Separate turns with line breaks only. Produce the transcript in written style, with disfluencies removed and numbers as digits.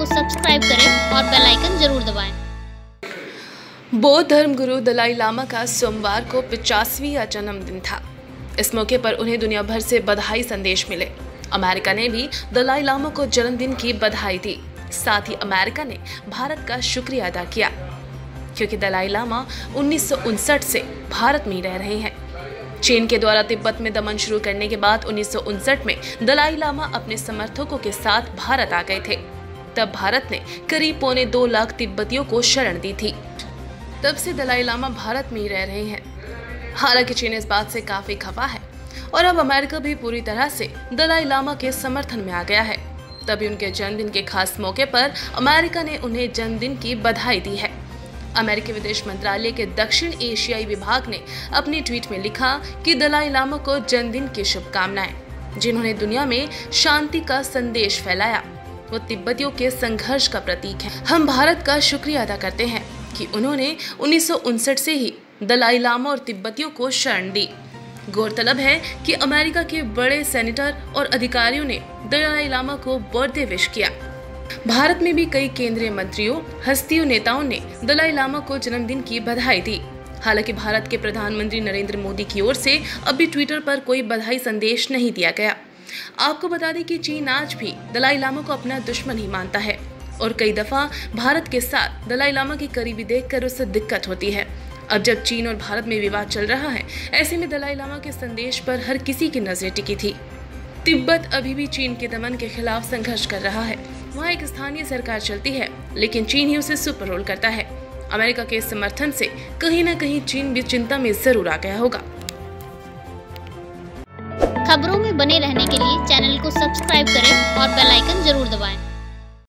को सब्सक्राइब करें और बेल आइकन जरूर दबाएं।
बौद्ध धर्म गुरु दलाई लामा का सोमवार को 50वां जन्मदिन था। इस मौके पर उन्हें दुनिया भर से बधाई संदेश मिले। अमेरिका ने भी दलाई लामा को जन्मदिन की बधाई दी। साथ ही अमेरिका ने भारत का शुक्रिया अदा किया, क्योंकि दलाई लामा 1959 से भारत में ही रह रहे हैं। चीन के द्वारा तिब्बत में दमन शुरू करने के बाद 1959 में दलाई लामा अपने समर्थकों के साथ भारत आ गए थे। तब भारत ने करीब 2.25 लाख तिब्बतियों को शरण दी थी। तब से दलाई लामा भारत में ही रह रहे हैं। हालांकि चीन इस बात से काफी खफा है और अब अमेरिका भी पूरी तरह से दलाई लामा के समर्थन में आ गया है। तभी उनके जन्मदिन के खास मौके पर अमेरिका ने उन्हें जन्मदिन की बधाई दी है। अमेरिकी विदेश मंत्रालय के दक्षिण एशियाई विभाग ने अपनी ट्वीट में लिखा कि दलाई लामा को जन्मदिन की शुभकामनाएं। जिन्होंने दुनिया में शांति का संदेश फैलाया, वो तिब्बतियों के संघर्ष का प्रतीक है। हम भारत का शुक्रिया अदा करते हैं कि उन्होंने 1959 से ही दलाई लामा और तिब्बतियों को शरण दी। गौरतलब है कि अमेरिका के बड़े सेनेटर और अधिकारियों ने दलाई लामा को बर्थडे विश किया। भारत में भी कई केंद्रीय मंत्रियों, हस्तियों, नेताओं ने दलाई लामा को जन्मदिन की बधाई दी। हालांकि भारत के प्रधानमंत्री नरेंद्र मोदी की ओर से अभी ट्विटर पर कोई बधाई संदेश नहीं दिया गया। आपको बता दें कि चीन आज भी दलाई लामा को अपना दुश्मन ही मानता है और कई दफा भारत के साथ दलाई लामा की करीबी देखकर उससे दिक्कत होती है। अब जब चीन और भारत में विवाद चल रहा है, ऐसे में दलाई लामा के संदेश पर हर किसी की नजर टिकी थी। तिब्बत अभी भी चीन के दमन के खिलाफ संघर्ष कर रहा है। वहाँ एक स्थानीय सरकार चलती है, लेकिन चीन ही उसे सुपर रोल करता है। अमेरिका के समर्थन से कहीं न कहीं चीन भी चिंता में जरूर आ गया होगा।
खबरों में बने रहने के लिए चैनल को सब्सक्राइब करें और बेल आइकन जरूर दबाएं।